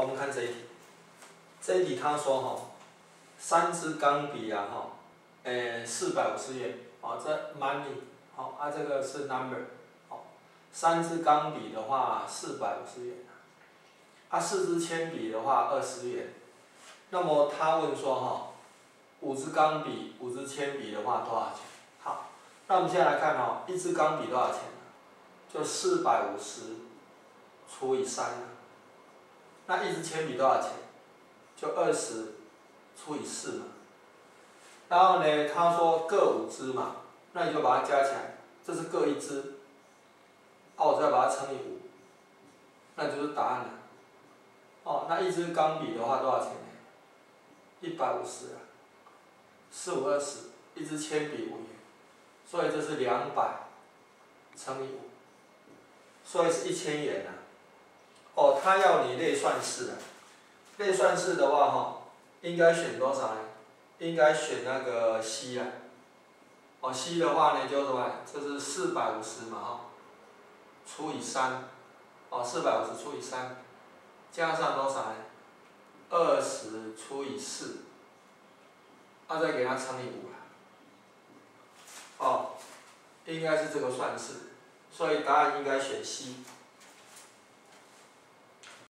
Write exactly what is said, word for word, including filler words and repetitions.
我们看这一题，这一题他说哈，三支钢笔啊哈，诶四百五十元，哦这 money， 好啊这个是 number， 好，三支钢笔的话四百五十元，啊四支铅笔的话二十元，那么他问说哈，五支钢笔、五支铅笔的话多少钱？好，那我们现在来看哦，一支钢笔多少钱呢？就四百五十除以三。那一支铅笔多少钱？就二十除以四嘛。然后呢，他说各五支嘛，那你就把它加起来，这是各一支，啊我再把它乘以五，那就是答案了。哦，那一支钢笔的话多少钱呢？一百五十啊，四五二十，一支铅笔五元，所以这是两百乘以五，所以是一千元啊。哦，他要你类算式啊，类算式的话哈，应该选多少呢？应该选那个 C 啊。哦 ，C 的话呢就什么？这是四百五十嘛哈，除以三，哦四百五十除以三，加上多少呢？二十除以四，啊再给它乘以五啊。哦，应该是这个算式，所以答案应该选 C。